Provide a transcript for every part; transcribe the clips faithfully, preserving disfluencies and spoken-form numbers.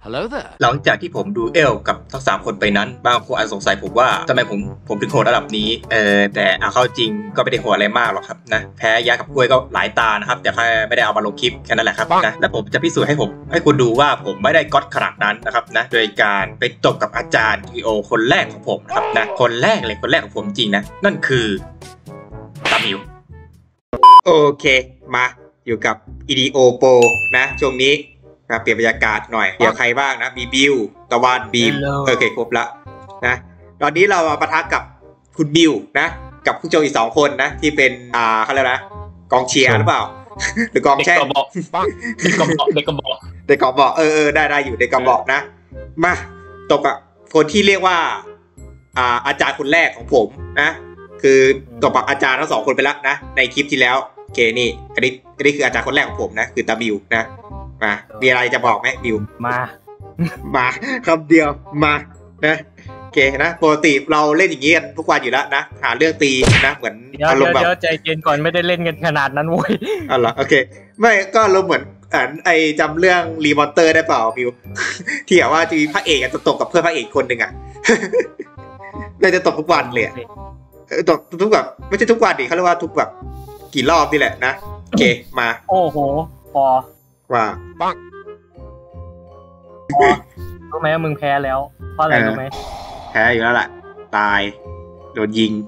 Hello there หลังจากที่ผมดูเอลกับทั้งสามคนไปนั้นบางคนอาจสงสัยผมว่าทำไมผมผมถึงโหดระดับนี้เออแต่เอาเข้าจริงก็ไม่ได้โหดอะไรมากหรอกครับนะแพ้ยากับกล้วยก็หลายตานะครับแต่แค่ไม่ได้เอามาลงคลิปแค่นั้นแหละครับนะและผมจะพิสูจน์ให้ผมให้คุณดูว่าผมไม่ได้ก๊อตขนาดนั้นนะครับนะโดยการไปจบกับอาจารย์ทีโอคนแรกของผมนะครับนะคนแรกเลยคนแรกของผมจริงนะนั่นคือตามิวโอเคมาอยู่กับ อี ดี โอ Pro นะช่วงนี้นะเปลี่ยนบรรยากาศหน่อยเดี๋ยวใครบ้างนะมีบิวตะวันบีมโอเคครบละนะตอนนี้เรามาปะทะกับคุณบิวนะกับผู้โจอีกสองคนนะที่เป็นอ่าเขาเรียกนะกองเชียร์หรือเปล่าหรือกองแช่เด็กกระบอกเด็กกระบอกเด็กกระบอกเด็กกระบอกเออเออได้ได้อยู่เด็กกระบอกนะมาตกกับคนที่เรียกว่าอ่าอาจารย์คนแรกของผมนะคือตกกับอาจารย์ทั้งสองคนไปแล้วนะในคลิปที่แล้วโอเคนี่อันนี้อันนี้คืออาจารย์คนแรกของผมนะคือตาบิวนะมามีอะไรจะบอกไหมบิวมามาคำเดียวมานะโอเคนะปกติเราเล่นอย่างนี้กันทุกวันอยู่แล้วนะหาเรื่องตีนะเหมือนอารมณ์แบบเดี๋ยวใจเย็นก่อนไม่ได้เล่นกันขนาดนั้นเว้ยอ๋อเหรอโอเคไม่ก็เราเหมือนอ่านไอจำเรื่องรีมอนเตอร์ได้เปล่าบิวที่แบบว่าจะมีพระเอกจะตกกับเพื่อนพระเอกคนหนึ่งอ่ะเลยจะตกทุกวันเลยตกทุกแบบไม่ใช่ทุกวันดิเขาเรียกว่าทุกแบบกี่รอบนี่แหละนะโอเคมาโอ้โหพอว่าปังรู้ไหมว่ามึงแพ้แล้วเพราะอะไรรู้ไหมแพ้อยู่แล้วแหละตายโดนยิง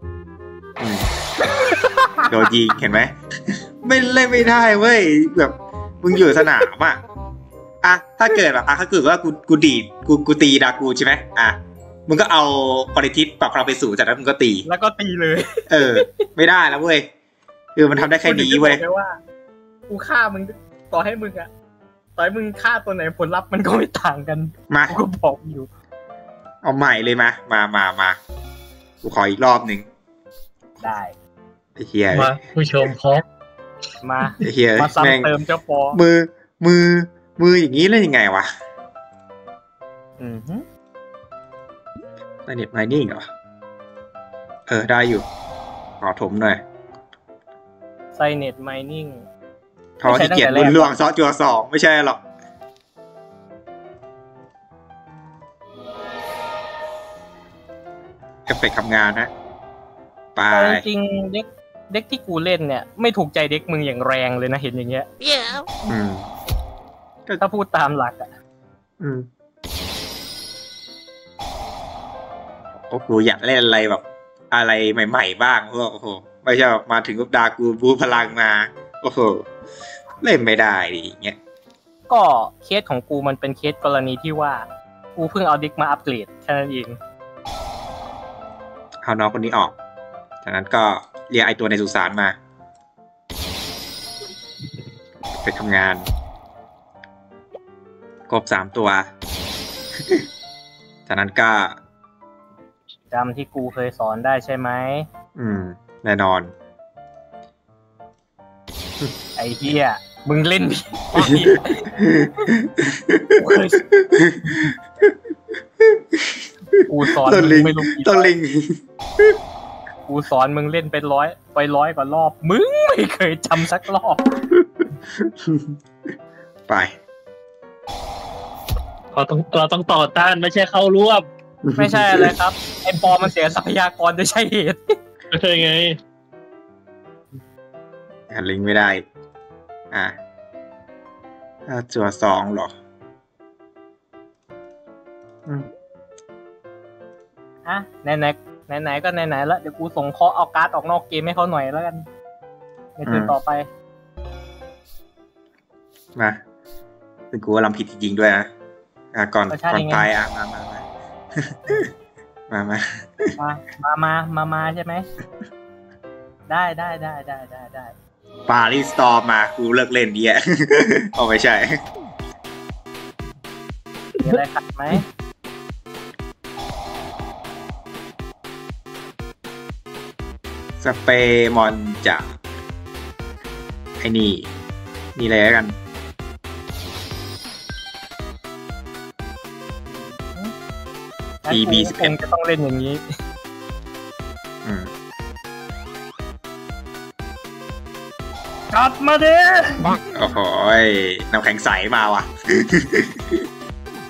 โดนยิงเห็นไหมไม่เล่นไม่ได้เว้ยแบบมึงอยู่สนามอ่ะอ่ะถ้าเกิดแบบอ่ะถ้าเกิดว่ากูกูดีดกูกูตีดากูใช่ไหมอ่ะมึงก็เอาปริทิศปรับพลังไปสู่จากนั้นมึงก็ตีแล้วก็ตีเลยเออไม่ได้แล้วเว้ยคือมันทำได้แค่นี้เว้ยกูฆ่ามึงต่อให้มึงอะต่อให้มึงฆ่าตัวไหนผลลัพธ์มันก็ไม่ต่างกันมากูก็บอกอยู่เอาใหม่เลยมามามามากูขออีกรอบหนึ่งได้ไอ้เหี้ยมาผู้ชมพร้อมมาไอ้เหี้ยมาซ้ำเติมเจ้าปอมือมือมืออย่างนี้เล่นยังไงวะอือฮึเน็ตไมนิ่งเหรอเออได้อยู่ขอถมหน่อยไซเน็ตไมนิ่งเขาที่เกียรติลุ่นลวงซอจัวสองไม่ใช่หรอกเอฟเฟกต์ทำงานนะไปจริงเด็กเด็กที่กูเล่นเนี่ยไม่ถูกใจเด็กมึงอย่างแรงเลยนะเห็นอย่างเงี้ยอืมถ้าพูดตามหลักอ่ะอืมโอ้กูอยากเล่นอะไรแบบอะไรใหม่ๆบ้างโอ้โหไม่ใช่มาถึงกับดากูบูพลังมาโอ้โหเล่นไม่ได้ดิเงี้ยก็เคสของกูมันเป็นเคสกรณีที่ว่ากูเพิ่งเอาเด็กมาอัปเกรดแค่นั้นเองเอาน้องคนนี้ออกจากนั้นก็เรียกไอตัวในสุสานมาไปทำงานครบสามตัวจากนั้นก็จำที่กูเคยสอนได้ใช่ไหมอืมแน่นอนไอ้เหี้ยมึงเล่นกูสอนมึงไม่รู้กี่ตลิงกูสอนมึงเล่นไปร้อยไปร้อยกว่ารอบมึงไม่เคยจำสักรอบไปเราต้องเราต้องต่อต้านไม่ใช่เข้าร่วมไม่ใช่อะไรครับไอ้ปอมันเสียทรัพยากรโดยใช่เหตุไม่ใช่ไงหาลิงไม่ได้อ่ะจั่วสองหรออ่ะไหนไหนไหนไหนก็ไหนไหนแล้วเดี๋ยวกูส่งข้อเอาการ์ดออกนอกเกมให้เขาหน่อยแล้วกันในคืนต่อไปมาเป็นกูว่าลำผิดจริงๆด้วยนะอ่ะก่อนก่อนตายอ่ะมามามามามามามามามาใช่ไหมได้ได้ได้ได้ได้ได้ปารีสตอร์มากูเลิกเล่นดีอ่ะเอาไม่ใช่มีอะไรขัดไหมสเปรย์มอนจากไอ้นี่นี่อะไรกันที บี สิบเอ็ดจะต้องเล่นอย่างนี้อืมกลับมาดิโอ้โหน้ำแข็งใสมาว่ะ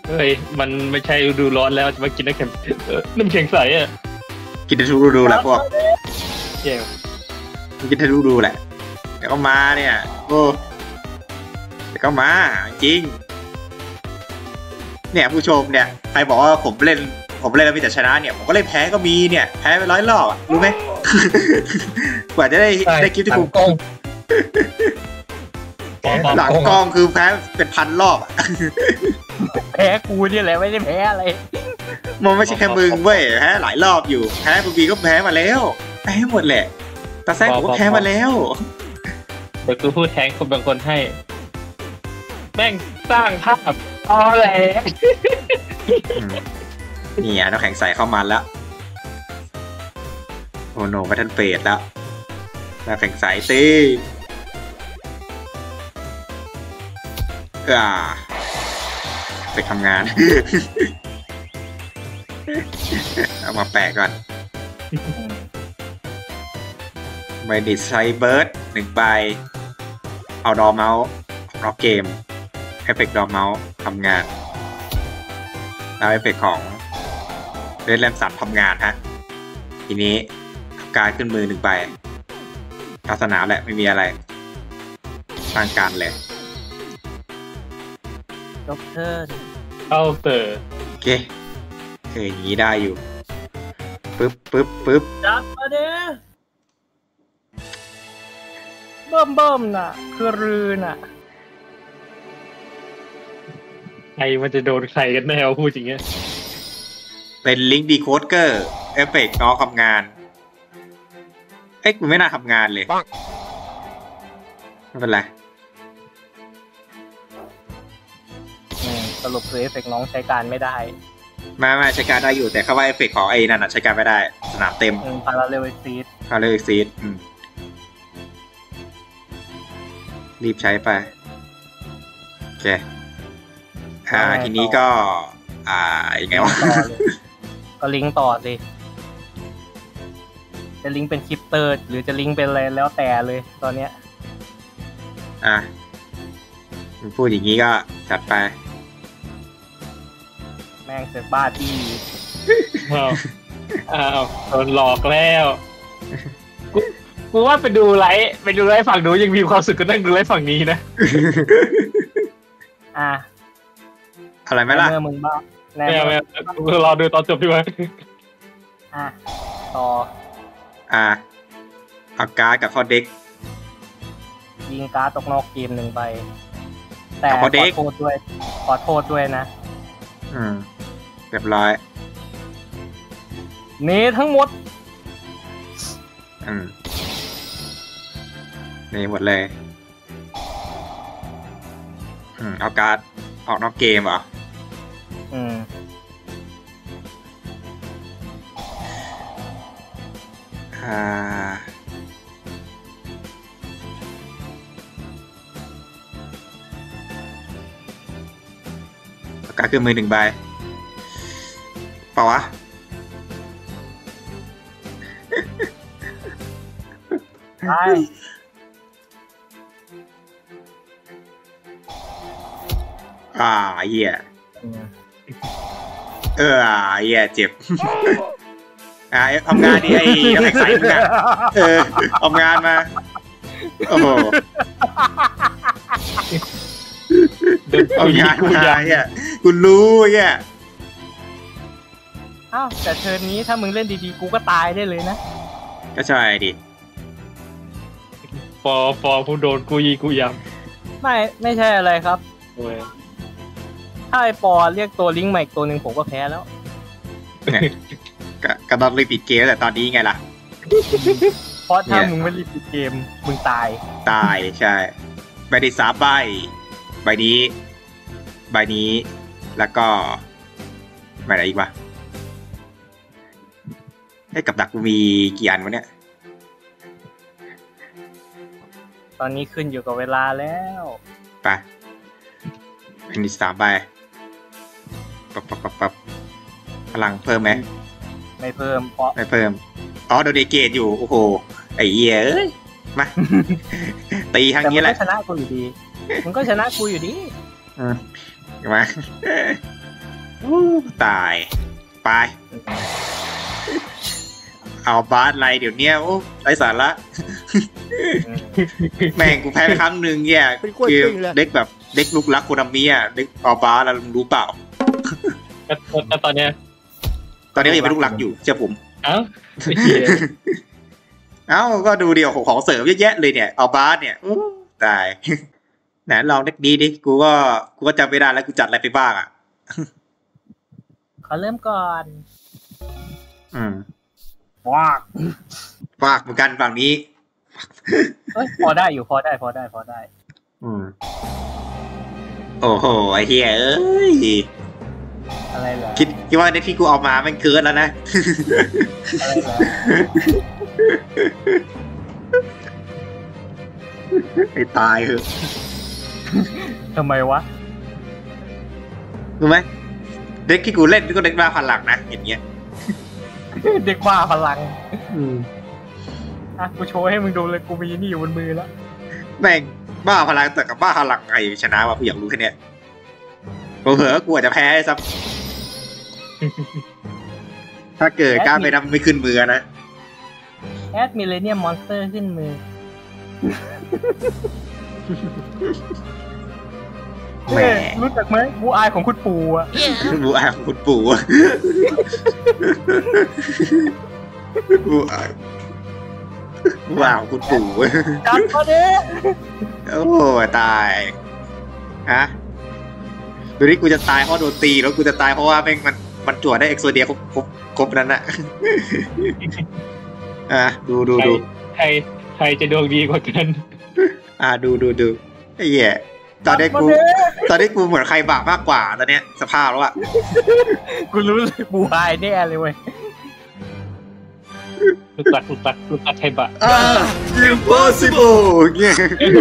เฮ้ยมันไม่ใช่ฤดูร้อนแล้วจะมากินน้ำแข็งเออน้ำแข็งใสอ่ะกินได้ทุกฤดูแหละพวกแย่กินได้ทุกฤดูแหละเดี๋ยวก็มาเนี่ยโอ้เดี๋ยวก็มาจริงเนี่ยผู้ชมเนี่ยใครบอกว่าผมเล่นผมเล่นแล้วมีแต่ชนะเนี่ยผมก็เล่นแพ้ก็มีเนี่ยแพ้ไปร้อยรอบอะรู้ไหม กว่าจะได้ได้คลิปที่ผมกล้องหลังกล้องคือแพ้เป็นพันรอบอะแพ้กูนี่แหละไม่ได้แพ้อะไรมันไม่ใช่แค่มึงเว้ยแพ้หลายรอบอยู่แพ้คุณบีก็แพ้มาแล้วแพ้หมดแหละตาแซกผมก็แพ้มาแล้วเดี๋ยวกูพูดแทนคนบางคนให้ แม่งสร้างภาพอ๋อแหละนี่อ่ะน้ำแข็งใสเข้ามาแล้วโอ้โนไปทันเฟสแล้วน้ำแข็งใสสิอ่าไปทำงาน เอามาแปะก่อนใบดิสไซเบิร์ดหนึ่งใบเอาดอเมาส์ล็อกเกมเอฟเฟกต์ดอเมาส์ทำงานแล้วเอฟเฟกต์ของเรดแลมสันทำงานฮะทีนี้การขึ้นมือหนึ่งใบลักษณะแหละไม่มีอะไรสร้างการเลยด็อกเตอร์เอาเตอร์โอเคเคยอย่างนี้ได้อยู่ปึ๊บปึ๊บปึ๊บจัดมาเด้อเบิ่มเบิ่มน่ะ คือรือน่ะใครมันจะโดนใครกันแน่วพูดอย่างเงี้ยเป็นลิงก์ดีโคดเกอร์เอฟเฟกต์น้องทำงานเอ้ยกูไม่น่าทำงานเลยไม่เป็นไรอืมสรุปคือเอฟเฟกต์น้องใช้การไม่ได้ไม่ไม่ใช้การได้อยู่แต่เข้าว่าเอฟเฟกต์ของไอ้นั่นนะใช้การไม่ได้สนามเต็มอืมพาราเรลซีดพาเลยซีดรีบใช้ไปโอเคอ่าทีนี้ก็ อ่ายังไงวะต่อเลยก็ลิงก์ต่อสิ จะลิงก์เป็นคริปเตอร์ หรือจะลิงก์เป็นอะไรแล้วแต่เลยตอนเนี้ยอ่ะมึงพูดอย่างนี้ก็จัดไปแม่งเสือกบ้าที่อ้าวอ้าวโดนหลอกแล้วกูกูว่าไปดูไลฟ์ไปดูไลฟ์ฝั่งนู้นยังมีความสุขก็นั่งดูไลฟ์ฝั่งนี้นะอ่ะอะไรไหมล่ะเมื่อมึงบ้าแน่ไม่เอาไม่เอารอดูตอนจบดีกว่าอ่ะต่ออ่าเอาการ์ดกับข้อเด็กยิงการ์ดตกนอกเกมหนึ่งใบแต่กับขพออเด็กโทษด้วย ขอโทษด้วยนะอืมเรียบร้อยเนทั้งหมดอืมนี่หมดเลย อืมเอาการ์ดออกนอกเกมเหรออืมอ่าเอาการ์ดขึ้นมือหนึ่งใบเปล่าวะใช่อ่าเหี้ยอืมเออเหี้ยเจ็บ อ่าทำงานดิไอ้น้ำแข็งใสมึงอ่ะเออทำงานมา โอ้โหเดินทำงานกูมาอยากเหี้ยกูรู้เหี้ยอ้าวแต่เทิร์นนี้ถ้ามึงเล่นดีๆ กูก็ตายได้เลยนะก็ใช่ดิฟอฟอผู้โดนกูยีกูยไม่ไม่ใช่อะไรครับำโอ้ยถ้าไอปอเรียกตัวลิงก์มาอีกตัวหนึ่งผมก็แพ้แล้วเนี่ยก็ก็ตอนเลยปิดเกมแต่ตอนนี้ไงล่ะเพราะถ้าเนี่ยมึงไม่รีบปิดเกม มึงตายตายใช่ใบที่สามใบใบนี้ใบนี้แล้วก็ใบไหนอีกวะให้กับดักกูมีกี่อันวะเนี่ยตอนนี้ขึ้นอยู่กับเวลาแล้วไปใบที่สามใบปับปับปับปับพลังเพิ่มไหมไม่เพิ่มเพราะไม่เพิ่มอ๋อโดนเดเกตอยู่โอ้โหไอ้เหี้ยเอ้ยมา ตีทางแต่มึนี้งแหก็ละชนะกูอยู่ดี มึงก็ชนะกูอยู่ดีอืมมาตายไปเอาบาสอะไรเดี๋ยวนี้โอ้ไร้สาระแม่งกูแพ้ไปครั้งหนึ่งเนี่ยคือเด็กแบบเด็กลุกลักโคนามิอ่ะเด็กเอาบาสแล้วรู้เปล่าแต่ตอนเนี้ยตอนนี้ก็ยังเป็นลูกรักอยู่เชื่อผมเอ้าเอ้าก็ดูเดียวของเสริมเยอะแยะเลยเนี่ยเอาบาสเนี่ยตายไหนลองเด็กดีดิกูก็กูก็จำไม่ได้แล้วกูจัดอะไรไปบ้างอ่ะขอเริ่มก่อนอืมฟากฟากเหมือนกันฝั่งนี้เฮ้ยพอได้อยู่พอได้พอได้พอได้อืมโอ้โหไอ้เหี้ยเอ้ยอะไรเหรอคิดคิดว่าในที่กูออกมามันเกินแล้วนะอะไรเหรอไอ้ตายเหรอทำไมวะรู้ไหมเด็กที่กูเล่นก็เด็กบ้าพลังนะอย่างเงี้ยเด็กบ้าพลังอืมอ่ะกูโชว์ให้มึงดูเลยกูมีนี่อยู่บนมือแล้วแม่งบ้าพลังแต่กับบ้าพลังไงชนะวะกูอยากรู้แค่เนี้ยเผลอๆกูอาจจะแพ้ซับถ้าเกิดการไปทำไม่ขึ้นมือนะแอดมิเลเนียมมอนสเตอร์ขึ้นมือแม่รู้จักไหมบูอายของคุณปู่อ่ะบูอายของคุณปู่บูอายบูอายของคุณปู่จัดมาดิโอ้ตายฮะดูนี่กูจะตายเพราะโดนตีแล้วกูจะตายเพราะว่าแม่งมันมันจวดได้เอ็กโซเดียครบครบครบนั้นน่ะอ่ะดูดูดูใครใครจะดวงดีกว่ากันอ่ะดูดูดูไอ้เหี้ยตอนนี้กูตอนนี้กูเหมือนใครบาปมากกว่าตอนเนี้ยสภาพแล้วอ่ะกูรู้เลยบูไฮแน่เลยเว้ยลูกตัดลูกตัดลูกตัดใครบาปอ่า impossible เงี้ย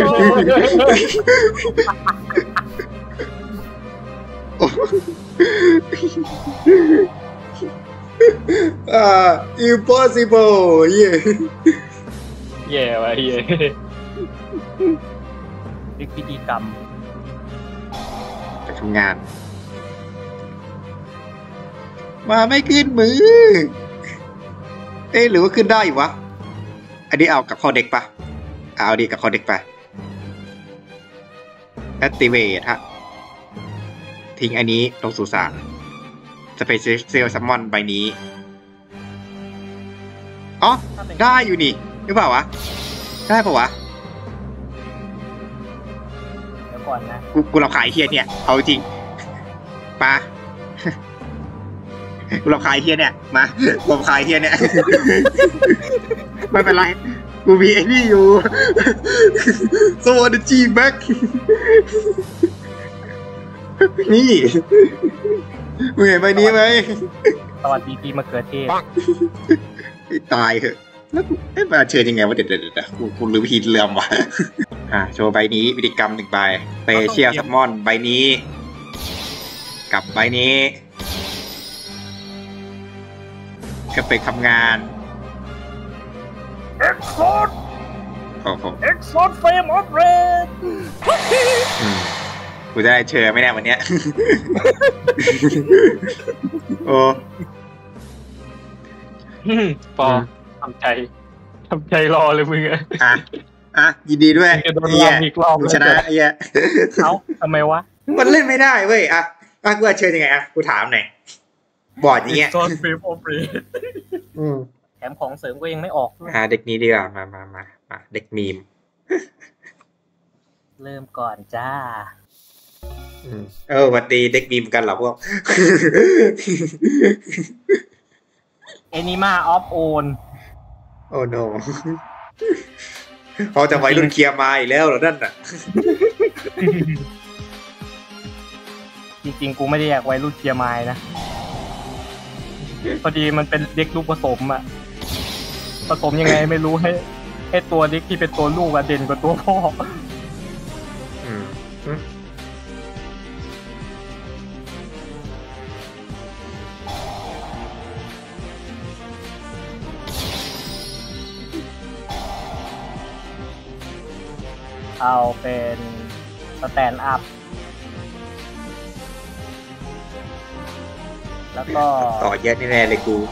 อ่า impossible เย่แย่ว่ะเย่ดิพิธีกรรมไปทำงานมาไม่ขึ้นมือเอ๊ะหรือว่าขึ้นได้อยู่วะอันนี้เอากับข้อเด็กปะเอาดีกับข้อเด็กไป activate ฮะทิ้งอันนี้ลงสู่สารสเปเชียลซัมมอนใบนี้อ๋อได้อยู่นี่หรือเปล่าวะได้ปะวะเดี๋ยวก่อนนะกูกูรำคาญเฮียเนี่ยเอาจริงมากูรำคาญเฮียเนี่ยมารำคาญเฮียเนี่ยไม่เป็นไรกูมีไอ้นี่อยู่สวัสดีจีแบ็คนี่มึงเห็นใบนี้ไหมสวัสดีปีมะเขือเทศตายเหอะแล้วไอ้มาเชิญยังไงวะเด็ดเด็ดกูกูลืมพีเรื่องว่ะอ่ะโชว์ใบนี้วิธีกรรมหนึ่งใบเปเชียลซัมมอนใบนี้กับใบนี้ก็ไปทำงานเอ็กซ์โซดโอ้โหเอ็กซ์โซดเฟมออฟเรดกูจะได้เชิญไม่ได้วันเนี้ยโอ้ปอทำใจทำใจรอเลยมึงอ่ะอ่ะอ่ะยินดีด้วยจะโดนรอบอีกรอบชนะไอ้เหี้ยเอ้าทำไมวะมันเล่นไม่ได้เว้ยอ่ะอ่ะกูจะเชิญยังไงอ่ะกูถามหน่อยบอร์ดอย่างเงี้ยโซนเฟมออฟเรดแถมของเสริมก็ยังไม่ออกอ่าเด็กนี้ดีกว่ามามามามาเด็กมีมเริ่มก่อนจ้าเออวันดีเด็กมีมกันเหรอพวกเอนิมาออฟโอนโอ้โนเขาจะไว้รุ่นเคลียร์มาอีกแล้วเหรอนั่นน่ะจริงๆกูไม่ได้อยากไว้รุ่นเคลียร์ไม้นะพอดีมันเป็นเด็กลูกผสมอะผสมยังไงไม่รู้ให้ให้ตัวเด็กที่เป็นตัวลูกอะเด่นกว่าตัวพ่อเอาเป็นสแตนด์อัพแล้วก็ต่อเยอะแน่ๆเลยกู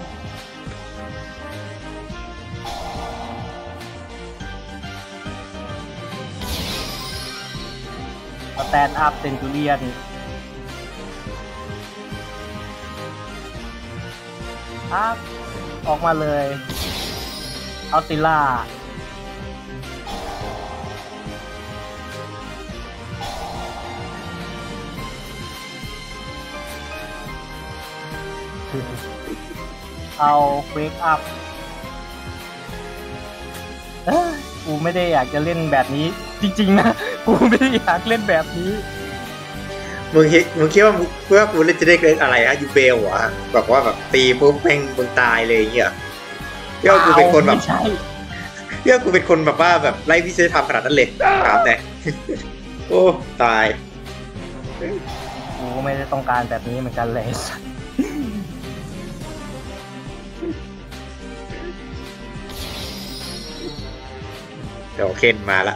สแตนด์อัพเซนจูเรียนอัพออกมาเลยอัลติล่าเอาเวกอัพเอ้ยกูไม่ได้อยากจะเล่นแบบนี้จริงๆนะกูไม่ได้อยากเล่นแบบนี้มึงคิดมึงคิดว่ามึงเพื่อกูเล่นจะได้เล่นอะไรฮะยูเบลเหรอแบบว่าแบบตีปุ๊บแม่งมึงตายเลยอย่างเงี้ยเพื่อกูเป็นคนแบบไม่ใช่เพื่อกูเป็นคนแบบว่าแบบไร้วิสัยทัศน์ขนาดนั้นเลยถามหน่อยโอ้ตายกูไม่ได้ต้องการแบบนี้เหมือนกันเลยเดี๋ยวเคนมาละ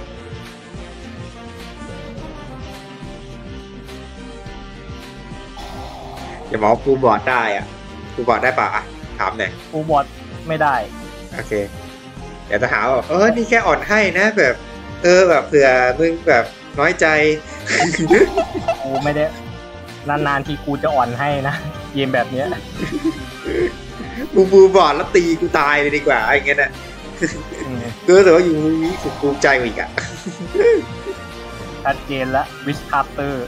อย่าบอกกูบอดได้อ่ะกูบอดได้ป่ะอ่ะถามหน่อยกูบอดไม่ได้โอเคเดี๋ยวจะหาว่าเออนี่แค่อ่อนให้นะแบบ เออแบบเผื่อมึงแบบน้อยใจกูไม่ได้นานๆทีกูจะอ่อนให้นะเกมแบบเนี้ยกูบูบอดแล้วตีกูตายเลยดีกว่าอย่างเงี้ยน่ะอืมกูรู้สึกว่าอยู่นี้สุดภูมิใจกว่าอีกอ่ะชัดเจนละวิชคาร์เตอร์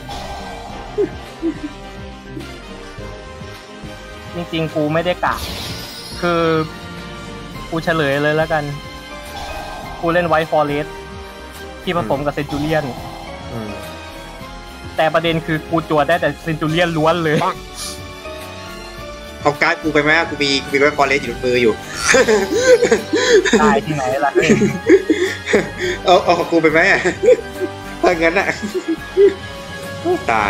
จริงๆกูไม่ได้กะคือกูเฉลยเลยแล้วกันกูเล่นไวท์ฟอเรสที่ผสมกับเซนจูเรียนอืมแต่ประเด็นคือกูจวดได้แต่เซนจูเรียนล้วนเลยเอาการ์ดกูไปไหมกูมีกูมีไว้ฟอร์เรสอยู่ในมืออยู่ได้ที่ไหนล่ะเองเอาเอาของกูไปไหมอ่ะถ้างั้นอ่ะ ตาย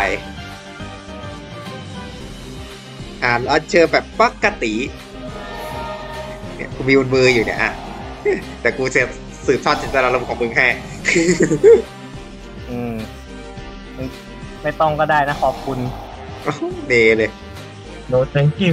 อ่านอันเชิญแบบปกติเนี่ยกูมีบนมืออยู่เนี่ยอ่ะ แต่กูจะสืบทอดจินตนาการของมึงแค่อืมไม่ต้องก็ได้นะขอบคุณเดเลย no thank you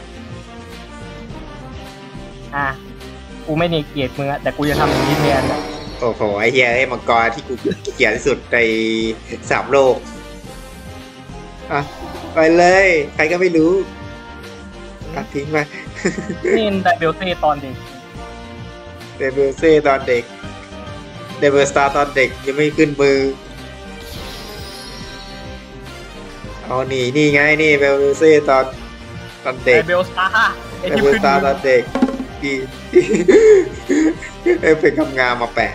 อ่ะกูไม่เนเกลียดมึงอะแต่กูจะทำอย่างนี้แทนอะโอ้โหไอ้เฮียไอ้มังกรที่กูเกลียดที่สุดในสามโลกอ่ะไปเลย ใครก็ไม่รู้อ่ะทิ้งไปนี่ไดเบลเซ่ตอนเด็กเดบิวเซ่ตอนเด็กเดบิวสตาร์ตอนเด็กยังไม่ขึ้นมือเอานี่นี่ไงนี่เดบิวเซ่ตอนตอนไดเด็กเบลสตาร์ไอ้เดที่บิวขึ้นสตาร์ตมือนเด็กที่ เอฟเฟกต์งามๆมาแปะ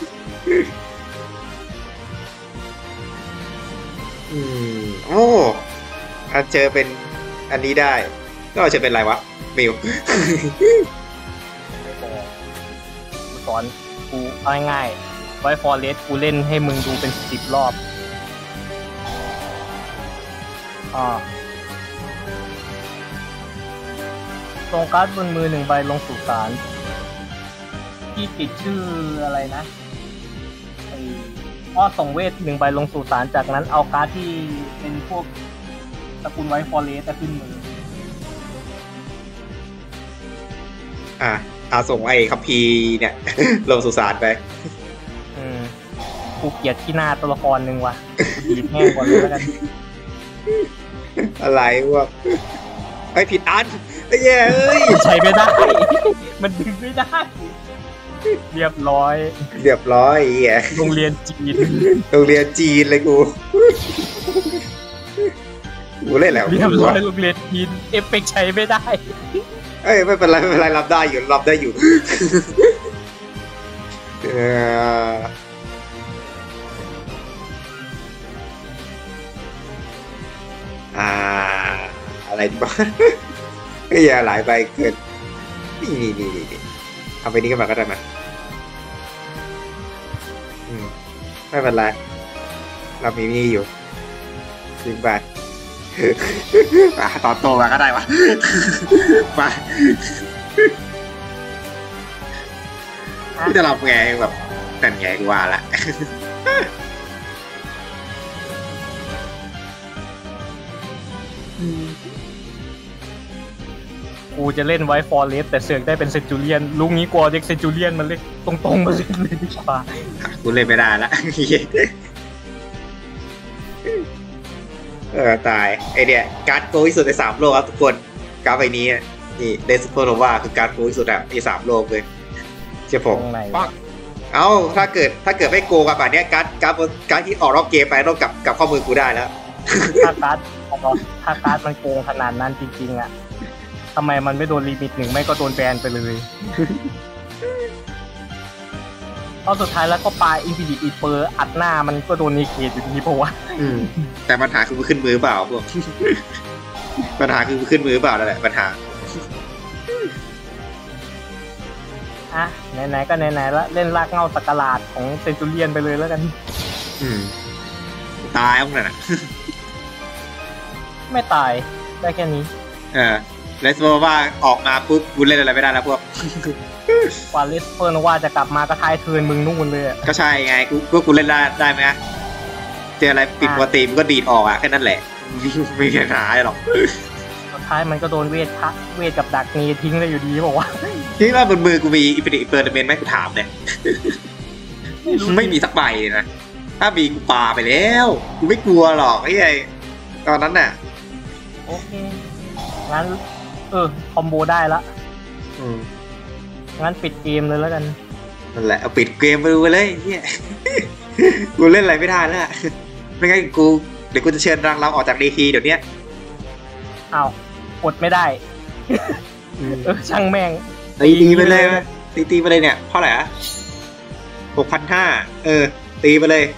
อืมโอ้อันเจอเป็นอันนี้ได้ก็จะเป็นอะไรวะมิวไม่บอกกูสอนกูเอาง่ายๆไวท์ฟอเรสกูเล่นให้มึงดูเป็นสิบรอบอ่าลงการ์ดบนมือหนึ่งใบลงสู่ศาลที่ติดชื่ออะไรนะไอ้อ้อส่งเวทหนึ่งใบลงสู่ศาลจากนั้นเอาการ์ดที่เป็นพวกตระกูลไวท์ฟอเรสจะขึ้นมืออ่ะเอาส่งไอ้คัมภีร์เนี่ย ลงสุสานไปอืมกูเกลียดที่หน้าตัวละครหนึ่งว่ะกูดีดแห้งกว่าเลยแล้วกันอะไรวะไอ้ยผิดอันไอ้แย่เอ้ยใช้ไม่ได้ มันดึงไม่ได้ เรียบร้อยเรียบร้อยไอ้เหี้ยโรงเรียนจีนโรงเรียนจีนเลยกู กูเล่นแล้วเรียบร้อยโรงเรียนจีนเอฟเฟกต์ใช้ไม่ได้เอ้ยไม่เป็นไรไม่เป็นไรรับได้อยู่รับได้อยู่ เอออ่าอะไรดีบ้าง ไอ้ยาหลายใบเกินนี่นี่นี่นี่เอาไปนี้กันมาก็ได้มาอืมไม่เป็นไรเรามีนี่อยู่สิบบาท อ่ะตอนโตมาก็ได้วะ มาจะรับไงแบบนั่นไงกูว่าละอกูจะเล่นไว้ฟอร์เรสแต่เสือกได้เป็นเซนจูเลียนลุงนี้กลัวเด็กเซนจูเลียนมันเล่นตรงๆมาเล่นเลยดีกว่ากูเล่นไม่ได้ละเออตายไอเนี่ยการ์ดโกที่สุดในสามโลกครับทุกคนการ์ดใบนี้นี่เดสโพโนวาคือการ์ดโกที่สุดอะในสามโลกเลยเชื่อผมเอ้าถ้าเกิดถ้าเกิดไม่โกงกับแบบนี้การ์ดการ์ดการ์ดที่ออกรอบเกมไปต้องกลับกลับข้อมือกูได้แล้วถ้าการ์ดถ้าการ์ดมันโกงขนาดนั้นจริงๆอะทำไมมันไม่โดนลิมิตหนึ่งไม่ก็โดนแบนไปเลยตอนสุดท้ายแล้วก็ปาอินฟินิตอีเปอร์อัดหน้ามันก็โดนนีเกตอยู่ดีเพราะว่าแต่ปัญหาคือมันขึ้นมือเปล่าพวกปัญหาคือมันขึ้นมือเปล่านั่นแหละปัญหาอ่ะไหนๆก็ไหนๆแล้วเล่นลากเงาสักการาดของเซนจูเลียนไปเลยแล้วกันอืมตายมั้งน่ะไม่ตายได้แค่นี้เออเลสเปอร์ว่าออกมาปุ๊บกูเล่นอะไรไม่ได้แล้วพวกกว่าเลสเปอร์ว่าจะกลับมาก็ท้ายเทิร์นมึงนู่นเลยก็ใช่ไงกูก็กูเล่นได้ได้ไหมเจออะไรปิดปกติมันก็ดีดออกอ่ะแค่นั้นแหละไม่มีปัญหาหรอกสุดท้ายมันก็โดนเวทพักเวทกับดักนี้ทิ้งได้อยู่ดีบอกว่าที่ว่าบนมือกูมีอินฟินิตเปิร์เมนต์ไหมกูถามเนี่ยไม่มีสักใบนะถ้ามีกูปาไปแล้วกูไม่กลัวหรอกไอ้ไอ้ตอนนั้นน่ะโอเคงั้นเออคอมโบได้ละอืมงั้นปิดเกมเลยแล้วกันนั่นแหละเอาปิดเกมไปเลยเนี่ยกูเล่นอะไรไม่ได้แล้วไม่งั้นกูเดี๋ยวกูจะเชิญรังเราออกจากดีทีเดี๋ยวนี้อ้าวกดไม่ได้เออช่างแม่งตีตีไปเลยตีตีไปเลยเนี่ยเท่าไหร่อะหกพันห้าเออตีไปเลย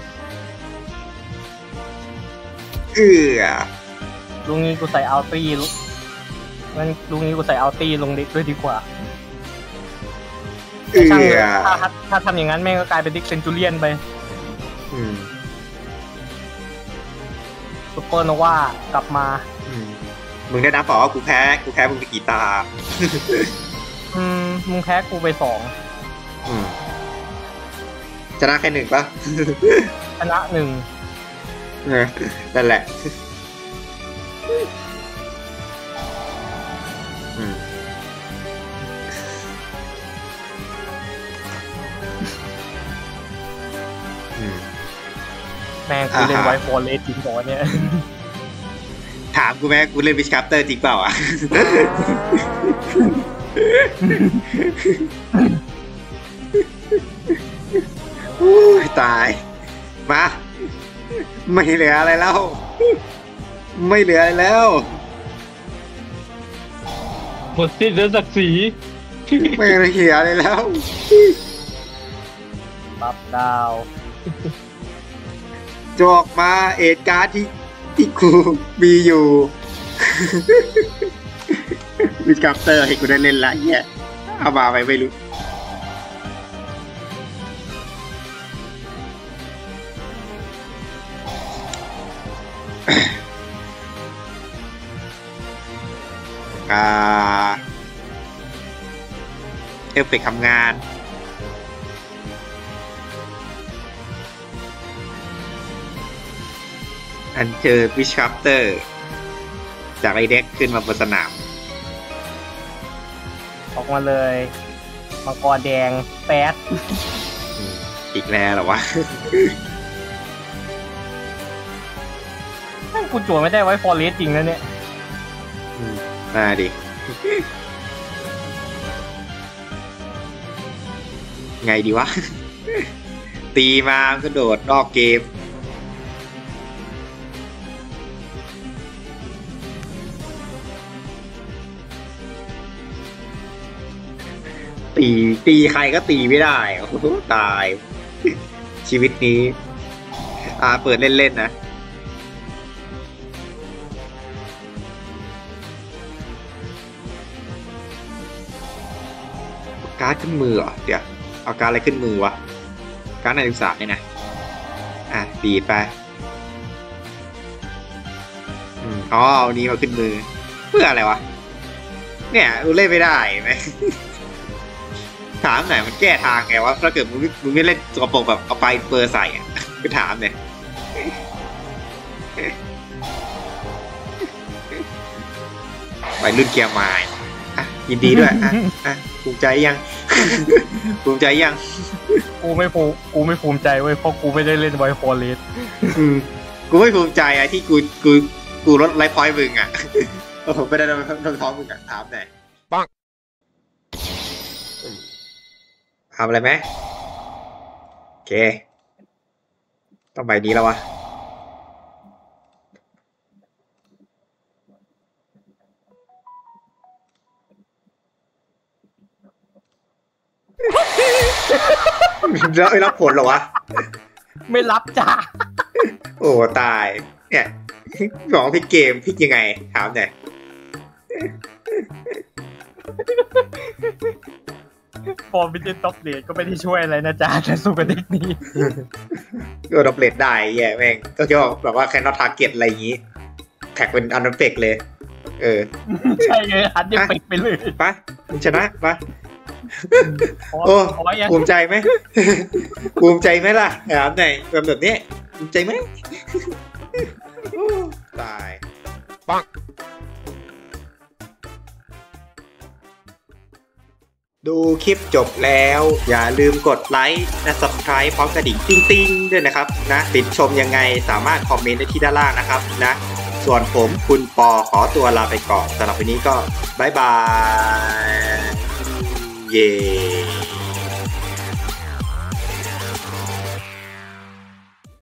เออลุงนี้กูใส่อัลตี้ลุงั้นลุงนี้กูใส่อัลตี้ลงเด็กด้วยดีกว่าเออถ้าถ้าทำอย่างนั้นแม่งก็กลายเป็นดิกเซนจูเลียนไปอืมซุปเปอร์โนวากลับมาอืมมึงได้นับเปล่าว่ากูแพ้กูแพ้มึงไปกี่ตาอืมมึงแพ้กูไปสองอืมชนะแค่หนึ่งปะชนะหนึ่งนั่นแหละอืมอืมแม่งกูเล่นไวฟอร์เรสจริงบอกเนี่ยถามกูแม่กูเล่นวิชคัพเตอร์จริงเปล่าอ่ะตายมาไม่เหลืออะไรแล้วไม่เหลืออะไรแล้วหมดสิ้นแล้วศักดิ์ศรีไม่เหลืออะไรแล้วบัฟดาวจอกมาเอ็ดการ์ดที่ที่กูมีอยู่วิกัปเตอร์ให้กูได้เล่นละเนี่ยเอามาไปไม่รู้อ่าเอฟเฟกต์ทำงานอันเจอวิชคัพเตอร์จากไอเด็กขึ้นมาบนสนามออกมาเลยมังกรแดงแป๊ดอีกแล้วเหรอวะกูจั่วไม่ได้ไว้ฟอร์เรสจริงนะเนี่ยมาดิไงดีวะตีมาก็โดดนอกเกมตีตีใครก็ตีไม่ได้โอ้โหตายชีวิตนี้อ่าเปิดเล่นๆนะการ์ดขึ้นมือเหรอเดี๋ยวเอาการ์ดอะไรขึ้นมือวะการ์ดในศึกษาเนี่ยนะอ่ะดีไปอืมอ๋อเอานี้มาขึ้นมือเพื่ออะไรวะเนี่ยเล่นไม่ได้ไหมถามหน่อยมันแก้ทางไงวะถ้าเกิดมึงมึงไม่เล่นตัวปกแบบเอาไปเปอร์ใส่อ่ะก็ถามเนี่ยไปรุ่นเกียร์ไม้ยินดีด้วยอ่ะอ่ะภูมิใจยัง ภูมิใจยังกูไม่ภูกูไม่ภูมิใจเว้ยเพราะกูไม่ได้เล่นไวฟอร์เรสอืมกูไม่ภูมิใจอะที่กูกูกูลดไลฟ์พอยต์มึงอะโอ้โหไม่ได้โดนท้องมึงอะถามหน่อยปังทำอะไรไหมโอเคต้องไปนี้แล้ววะแล้วไม่รับผลเหรอวะไม่รับจ้าโอ้ตายเนี่ยบอกพี่เกมพี่ยังไงถามหน่อยฟอร์มิเจนท็อปเลดก็ไม่ได้ช่วยอะไรนะจ๊ะแต่สู้กับเด็กนี้ก็ดับเลดได้แย่แม่งก็จะแบบว่าแคนนอตทาร์เก็ตอะไรอย่างงี้แท็กเป็นอันดับเฟกเลยเออใช่เลยอันดับเฟกไปเลยไปคุณชนะไปโอ้ภูมิใจไหมภูมิใจไหมล่ะถามหน่อยแบบนี้ภูมิใจไหมตายปังดูคลิปจบแล้วอย่าลืมกดไลค์และ ซับสไครบ์ พร้อมกระดิ่งติ้งๆด้วยนะครับนะติดชมยังไงสามารถคอมเมนต์ได้ที่ด้านล่างนะครับนะส่วนผมคุณปอขอตัวลาไปก่อนสำหรับวันนี้ก็บ๊ายบายเย้